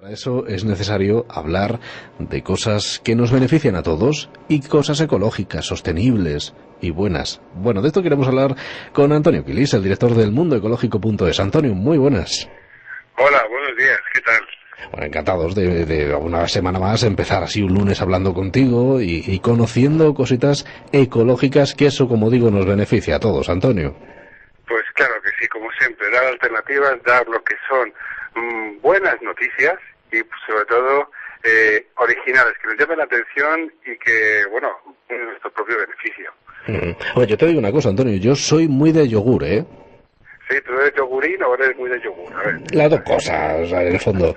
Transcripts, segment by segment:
Para eso es necesario hablar de cosas que nos benefician a todos y cosas ecológicas, sostenibles y buenas. Bueno, de esto queremos hablar con Antonio Quilis, el director del mundoecológico.es. Antonio, muy buenas. Hola, buenos días, ¿qué tal? Bueno, encantados de una semana más empezar así un lunes hablando contigo y conociendo cositas ecológicas, que eso, como digo, nos beneficia a todos, Antonio. Pues claro que sí, como siempre, dar alternativas, dar lo que son buenas noticias y sobre todo originales, que nos llamen la atención y que, bueno, en nuestro propio beneficio. Oye, yo te digo una cosa, Antonio, yo soy muy de yogur, ¿eh? Sí, ¿tú eres yogurín o eres muy de yogur? A ver. Las dos cosas, o sea, en el fondo.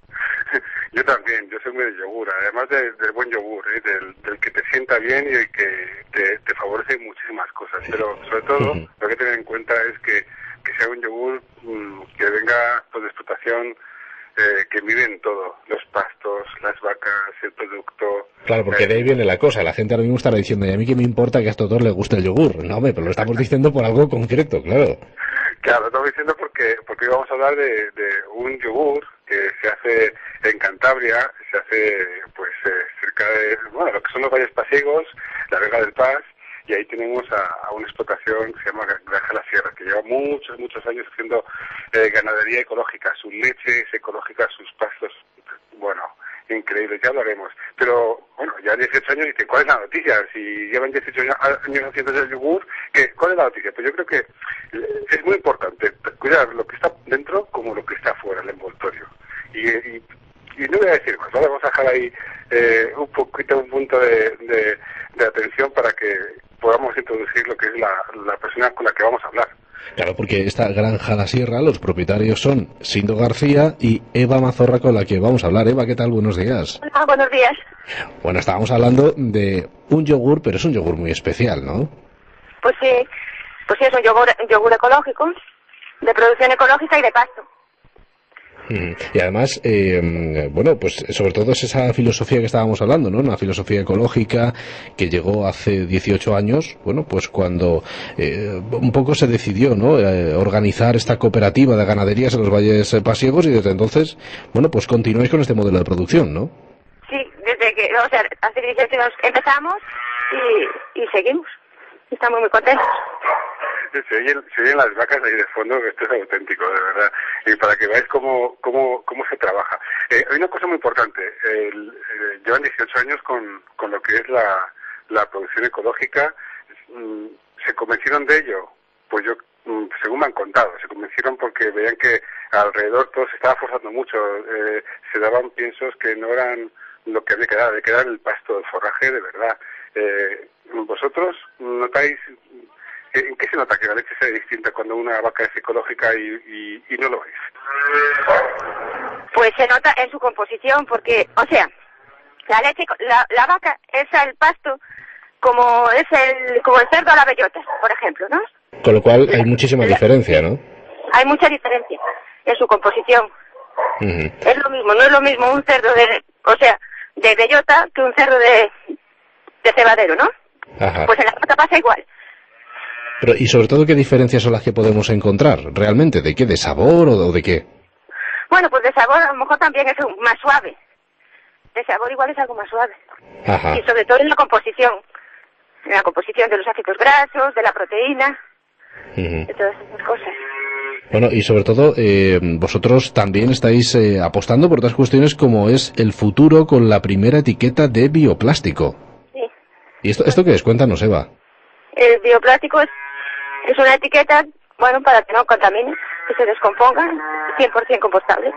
Yo también, yo soy muy de yogur, además del buen yogur, del que te sienta bien y el que te favorece muchísimas cosas, pero sobre todo lo que hay que tener en cuenta es que sea un yogur que venga pues, de explotación, que vive en todo, los pastos, las vacas, el producto. Claro, porque de ahí viene la cosa, la gente ahora mismo estará diciendo, ¿y a mí qué me importa que a estos dos les guste el yogur? No, hombre, pero lo estamos diciendo por algo concreto, claro. Claro, estamos diciendo porque hoy vamos a hablar de un yogur que se hace en Cantabria, se hace pues cerca de, bueno, lo que son los valles pasiegos, la Vega del Paz, y ahí tenemos a una explotación que se llama Granja La Sierra, que lleva muchos años haciendo ganadería ecológica, su leche es ecológica, sus pastos, bueno, increíble, ya hablaremos. Pero, bueno, ya 18 años dicen, ¿cuál es la noticia? Si llevan 18 años haciendo el yogur, ¿cuál es la noticia? Pues yo creo que es muy importante cuidar lo que está dentro como lo que está fuera, el envoltorio. Y no voy a decir más, ¿vale? Vamos a dejar ahí un punto de atención para que podamos introducir lo que es la persona con la que vamos a hablar. Claro, porque esta Granja La Sierra, los propietarios son Sindo García y Eva Mazorra, con la que vamos a hablar. Eva, ¿qué tal? Buenos días. Hola, buenos días. Bueno, estábamos hablando de un yogur, pero es un yogur muy especial, ¿no? Pues sí, es un yogur ecológico, de producción ecológica y de pasto. Y además, bueno, pues sobre todo es esa filosofía que estábamos hablando, ¿no? Una filosofía ecológica que llegó hace 18 años, bueno, pues cuando un poco se decidió, ¿no? Organizar esta cooperativa de ganaderías en los valles pasiegos, y desde entonces, bueno, pues continuáis con este modelo de producción, ¿no? Sí, desde que, o sea, hace 18 años empezamos y seguimos. Estamos muy contentos. Se oyen las vacas ahí de fondo, que esto es auténtico, de verdad. Y para que veáis cómo se trabaja. Hay una cosa muy importante. Llevan 18 años con lo que es la producción ecológica. ¿Se convencieron de ello? Pues yo, según me han contado, se convencieron porque veían que alrededor todo se estaba forzando mucho. Se daban piensos que no eran lo que había que dar, había que dar el pasto, el forraje de verdad. ¿Vosotros notáis... ¿En qué se nota que la leche sea distinta cuando una vaca es ecológica y no lo es? Pues se nota en su composición, porque, o sea, la leche, la vaca es el pasto como el cerdo a la bellota, por ejemplo, ¿no? Con lo cual hay muchísima diferencia, ¿no? Hay mucha diferencia en su composición. Es lo mismo, no es lo mismo un cerdo de bellota que un cerdo de cebadero, ¿no? Ajá. Pues en la vaca pasa igual. Pero, y sobre todo, ¿qué diferencias son las que podemos encontrar realmente? ¿De qué? ¿De sabor o de qué? Bueno, pues de sabor a lo mejor también es más suave. De sabor igual es algo más suave. Ajá. Y sobre todo en la composición. En la composición de los ácidos grasos, de la proteína, de todas esas cosas. Bueno, y sobre todo, vosotros también estáis apostando por otras cuestiones como es el futuro con la primera etiqueta de bioplástico. Sí. ¿Y esto qué es? Cuéntanos, Eva. El bioplástico es una etiqueta, bueno, para que no contamine, que se descomponga, 100% compostable.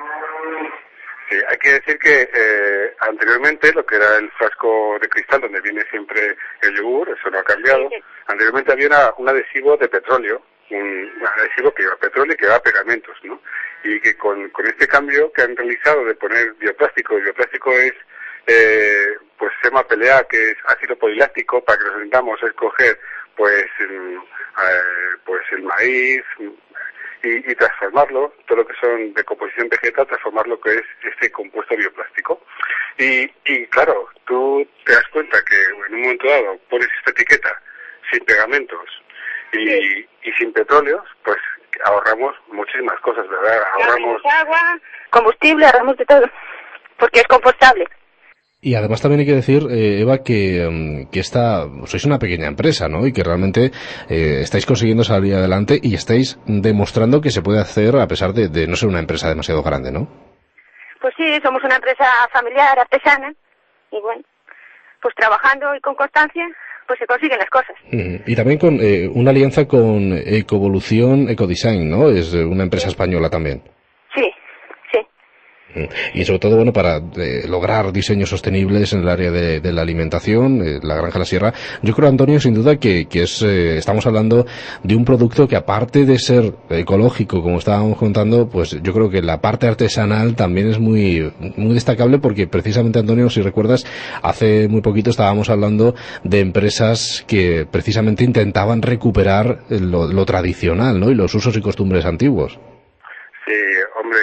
Sí, hay que decir que anteriormente lo que era el frasco de cristal donde viene siempre el yogur, eso no ha cambiado. Sí. Anteriormente había un adhesivo de petróleo, un adhesivo que lleva petróleo y que lleva pegamentos, ¿no? Y que con este cambio que han realizado de poner bioplástico, el bioplástico es pues se llama PLA, que es ácido poliláctico, para que nos intentamos escoger pues el maíz y transformarlo, todo lo que son de composición vegetal, transformar lo que es este compuesto bioplástico. Y claro, tú te das cuenta que en un momento dado pones esta etiqueta sin pegamentos y sin petróleos, pues ahorramos muchísimas cosas, ¿verdad? Ahorramos agua, combustible, ahorramos de todo. porque es compostable. Y además también hay que decir, Eva, que sois una pequeña empresa, ¿no? Y que realmente estáis consiguiendo salir adelante y estáis demostrando que se puede hacer a pesar de no ser una empresa demasiado grande, ¿no? Pues sí, somos una empresa familiar, artesana, y bueno, pues trabajando y con constancia, pues se consiguen las cosas. Y también con una alianza con Ecovolución Ecodesign, ¿no? Es una empresa española también. Sí, sí. Y sobre todo, bueno, para lograr diseños sostenibles en el área de la alimentación, la Granja La Sierra. Yo creo, Antonio, sin duda que estamos hablando de un producto que, aparte de ser ecológico, como estábamos contando, pues yo creo que la parte artesanal también es muy, muy destacable, porque precisamente, Antonio, si recuerdas, hace muy poquito estábamos hablando de empresas que precisamente intentaban recuperar lo tradicional, ¿no? Y los usos y costumbres antiguos. Sí, hombre,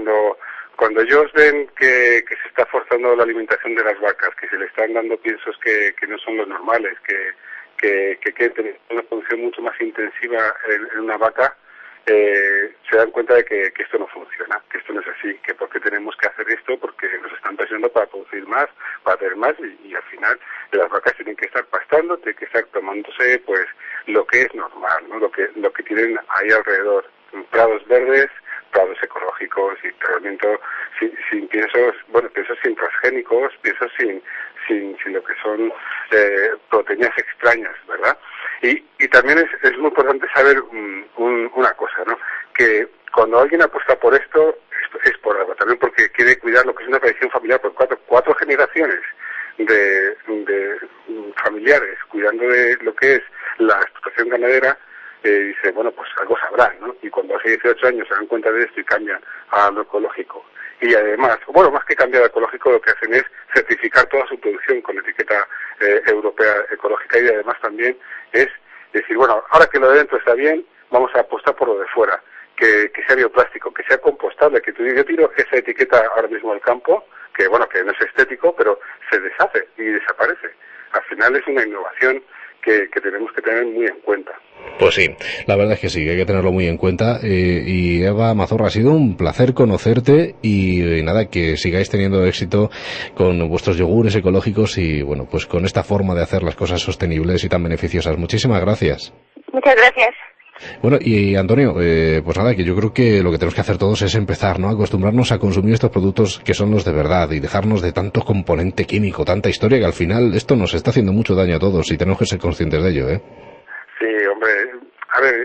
cuando ellos ven que se está forzando la alimentación de las vacas, que se le están dando piensos que no son los normales, que quieren tener una producción mucho más intensiva en una vaca, se dan cuenta de que esto no funciona, que esto no es así, que porque tenemos que hacer esto, porque nos están presionando para producir más, para tener más, y al final las vacas tienen que estar pastando, tienen que estar tomándose pues lo que es normal, ¿no? Lo que tienen ahí alrededor, prados verdes, prados ecológicos y tratamiento sin piensos, bueno, piensos sin transgénicos, piensos sin lo que son proteínas extrañas, ¿verdad? Y también es muy importante saber una cosa, ¿no? Que cuando alguien apuesta por esto es por algo, también porque quiere cuidar lo que es una tradición familiar por cuatro generaciones de familiares cuidando de lo que es la explotación ganadera. Dice, bueno, pues algo sabrán, ¿no? Y cuando hace 18 años se dan cuenta de esto y cambian a lo ecológico. Y además, bueno, más que cambiar a ecológico, lo que hacen es certificar toda su producción con etiqueta europea ecológica, y además también es decir, bueno, ahora que lo de dentro está bien, vamos a apostar por lo de fuera, que sea bioplástico, que sea compostable, que yo tiro esa etiqueta ahora mismo al campo, que bueno, que no es estético, pero se deshace y desaparece. Al final es una innovación que tenemos que tener muy en cuenta. Pues sí, la verdad es que sí, que hay que tenerlo muy en cuenta. Y Eva Mazorra, ha sido un placer conocerte y nada, que sigáis teniendo éxito con vuestros yogures ecológicos y bueno, pues con esta forma de hacer las cosas sostenibles y tan beneficiosas. Muchísimas gracias. Muchas gracias. Bueno, y Antonio, pues nada, que yo creo que lo que tenemos que hacer todos es empezar, ¿no?, a acostumbrarnos a consumir estos productos que son los de verdad y dejarnos de tanto componente químico, tanta historia, que al final esto nos está haciendo mucho daño a todos y tenemos que ser conscientes de ello, ¿eh? Sí, hombre, a ver,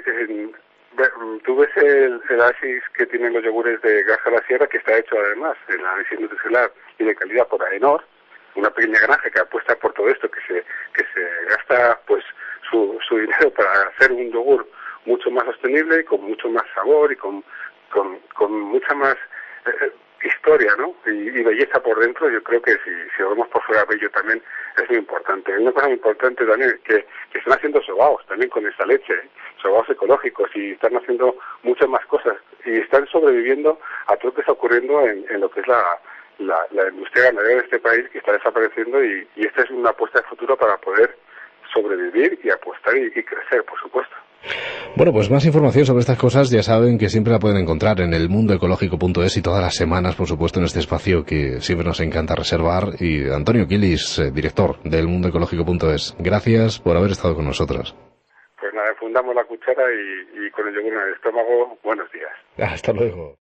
tú ves el análisis que tienen los yogures de Granja La Sierra, que está hecho además, el análisis nutricional y de calidad por AENOR, una pequeña granja que apuesta por todo esto, que se gasta pues su dinero para hacer un yogur mucho más sostenible, con mucho más sabor y con mucha más historia, ¿no? Y belleza por dentro. Yo creo que si lo vemos por fuera bello también es muy importante. Hay una cosa muy importante también, que están haciendo sobaos también con esta leche, sobaos ecológicos, y están haciendo muchas más cosas y están sobreviviendo a todo lo que está ocurriendo en lo que es la industria ganadera de este país, que está desapareciendo, y esta es una apuesta de futuro para poder sobrevivir y apostar y crecer, por supuesto. Bueno, pues más información sobre estas cosas ya saben que siempre la pueden encontrar en elmundoecológico.es y todas las semanas, por supuesto, en este espacio que siempre nos encanta reservar. Y Antonio Quilis, director del elmundoecológico.es, gracias por haber estado con nosotros. Pues nada, fundamos la cuchara y con el yogur en el estómago, buenos días. Hasta luego.